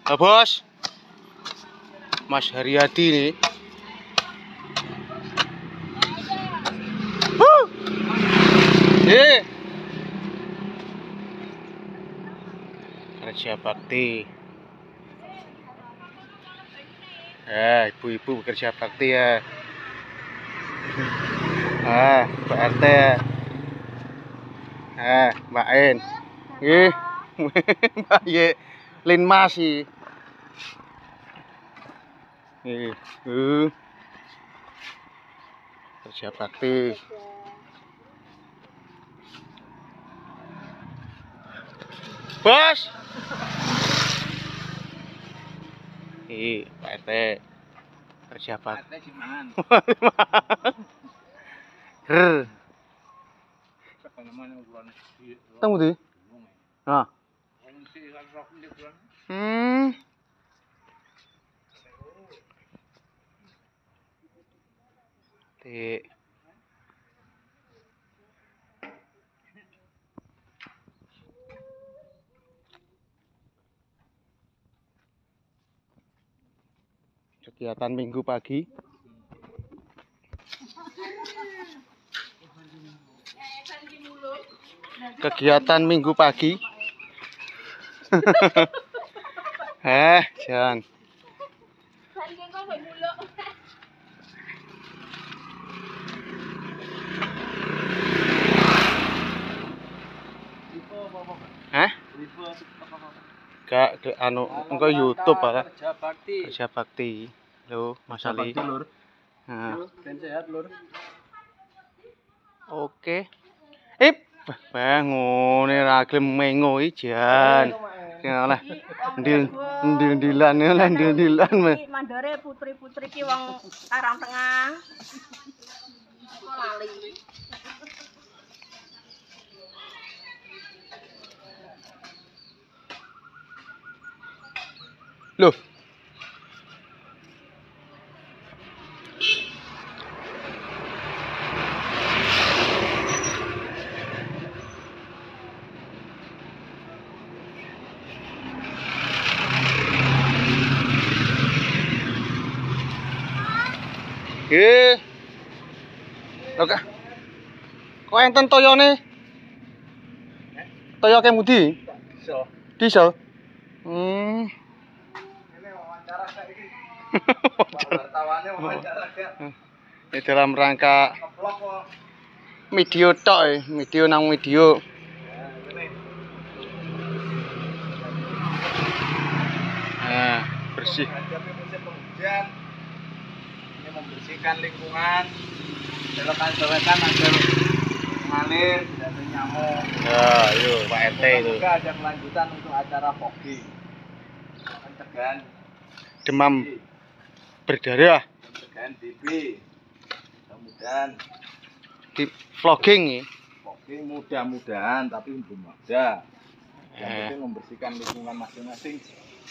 Nah, Bos. Mas Haryadi nih. Kerja bakti. Ibu-ibu bekerja bakti ya. Mbak RT ya. Mbak En. Nggih. Mbak Ye Lin Masi. Nggih. Kerja bakti. Bos. Pak RT. Kerja bakti. Temu di. Nah. Kegiatan Minggu pagi. Kegiatan Minggu pagi. Jangan. Gak engko YouTube Pak. Kerja bakti. Lho, Mas Ali. Sehat, Lur. Oke. Ngene ra gelem mengo iki jan. Lah. Ndil-ndilan Mandore putri-putri ki wong Karang Tengah. Kok lali. Loh. Oke. Kok enten toyone? Toyo kemudi? Diesel. Ini wawancara saiki. Wartawane wawancara ya. Dalam rangka video tok, video nang video. Bersih. Ini membersihkan lingkungan, belokan-belokan agar mengalir, jatuh nyamuk. Ya, yuk Pak RT itu. Juga ada kelanjutan untuk acara fogging, pencegahan demam berdarah, pencegahan TB. Mudah-mudahan di vlogging nih. Vlogging mudah-mudahan, tapi belum ada. Yang penting membersihkan lingkungan masing-masing.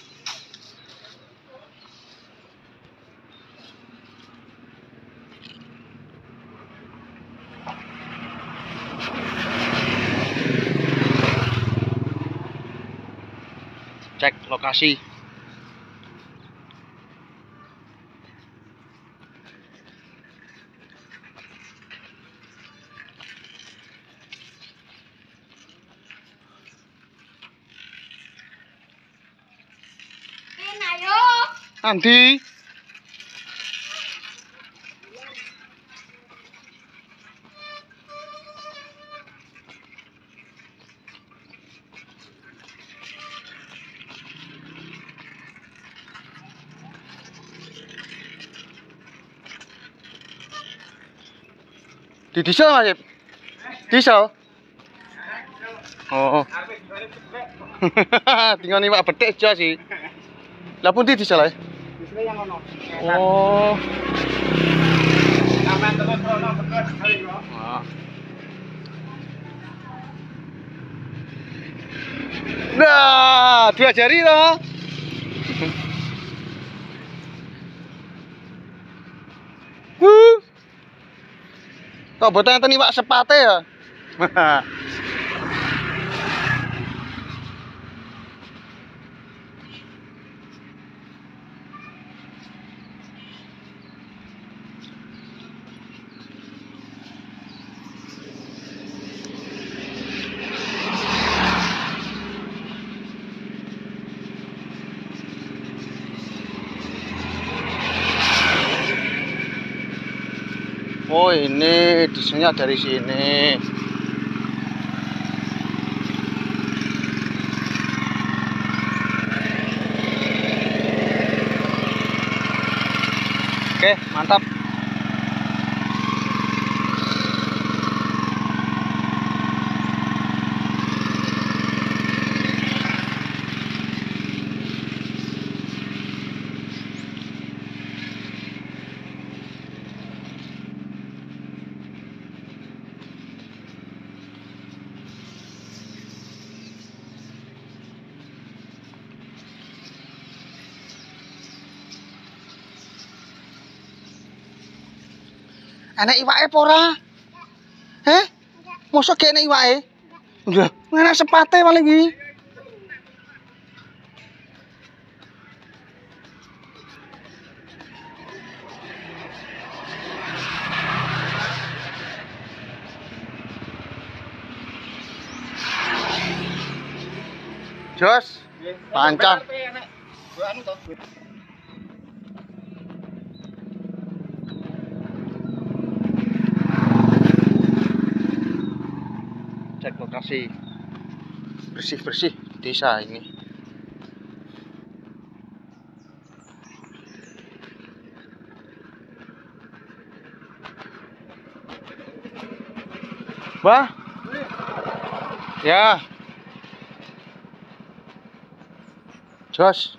Cek lokasi. Ayo. Nanti. Di diesel Mas. Diesel. Oh. Tinggal nih Pak betek aja sih. Lah pun di diesel ae. Diesel yang ono. Oh. Sampeyan terus ono bener sekali kok. Nah, dua jari toh. Kok boten enten iwak sepate ya? Oh, ini desainnya dari sini. Oke, mantap. Enak iwake apa ora? Heh? Mosok gak enak iwake? Udah, enak sepate paling iki. Jos, lancar. Cek lokasi. Bersih-bersih desa ini. Wah. Ya. Jos.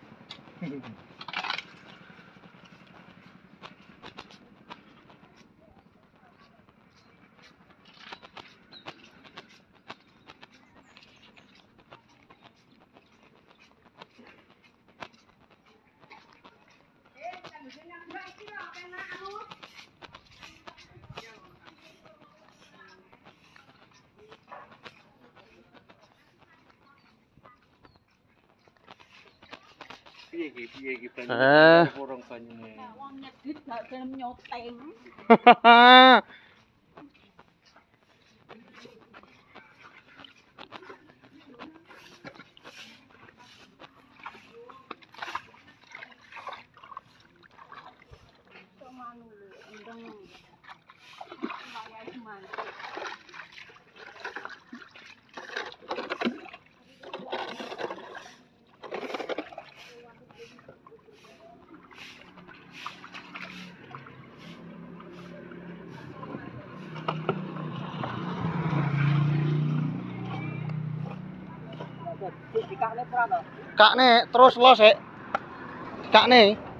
Piye iki banyu Eh. porong banyune. Wong nyedit gak gelem nyoteng. Manu endeng. Wayah semangat. Kak nih, terus lo sik. Kak nih.